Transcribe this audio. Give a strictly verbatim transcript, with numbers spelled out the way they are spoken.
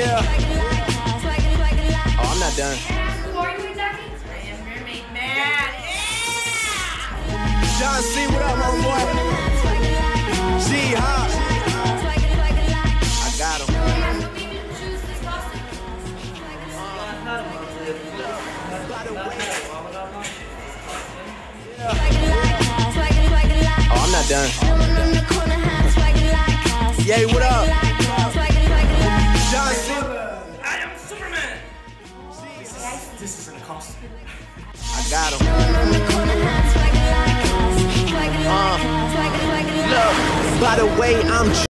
Yeah. Oh, I'm not done. Who are you exactly? I am Mermaid Man. Yeah! John C, what up, homeboy? G-Hop. I got him. What made you choose this costume? Oh, I'm not done. Yay, what up? John C. I am Superman! This is a costume. I got him. Uh, look, by the way, I'm